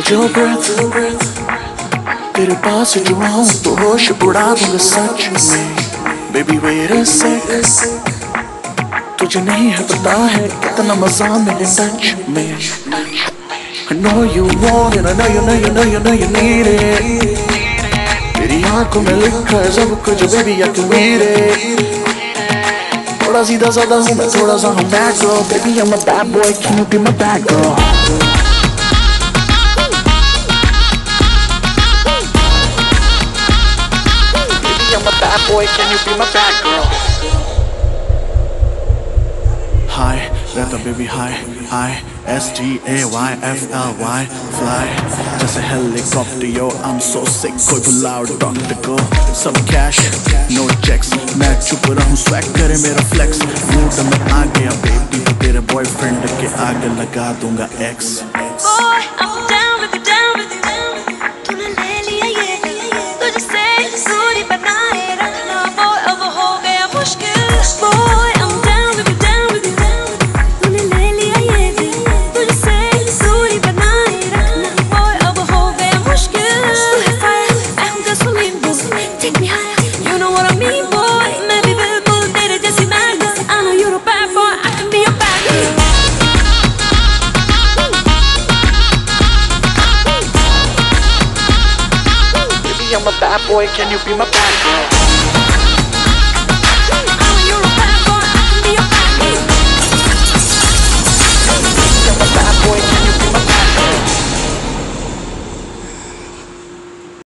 जो breath तेरे पास जो आऊं तो होश उड़ा दूंगा सच में. Baby wait a sec, तुझे नहीं है पता है कितना मजा मेरे टच में. I know you want it, I know you need it. तेरी आंखों में लिखा है सब कुछ baby I can read it. थोड़ा सीधा साधा हूँ मैं थोड़ा सा हूँ bad girl. Baby I'm a bad boy, can you be my bad girl? Baby I'm a bad boy, can you be my bad girl? Hi, रहता baby hi, STAYFLY, fly जैसे helicopter yo, I'm so sick कोई बुलाओ doctor को. सब cash, no checks, मैं चुप रहूं swag करे मेरा flex. Mood में आ गया baby तो तेरे boyfriend के आगे लगा दूंगा X. Boy, I'm down with you, तूने ले लिया ये तुझसे दूरी बनाए रखना boy अब हो गया मुश्किल. Boy, I'm down with you, तूने ले लिया ये तुझसे दूरी बनाए रखना boy अब हो गया मुश्किल. तू है fire, मैं हूँ gasoline boy, take me higher, you know what I mean boy. मैं भी बिल्कुल तेरे जैसी mad girl, I know you're a bad boy, I can be your bad girl. I'm a bad boy, can you be my bad girl?